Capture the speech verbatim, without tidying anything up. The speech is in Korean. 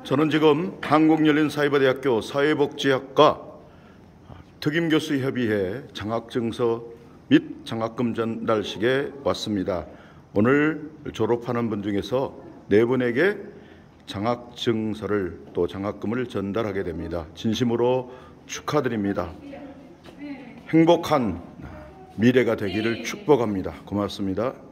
저는 지금 한국열린사이버대학교 사회복지학과 특임교수협의회 장학증서 및 장학금 전달식에 왔습니다. 오늘 졸업하는 분 중에서 네 분에게 장학증서를 또 장학금을 전달하게 됩니다. 진심으로 축하드립니다. 행복한 미래가 되기를 축복합니다. 고맙습니다.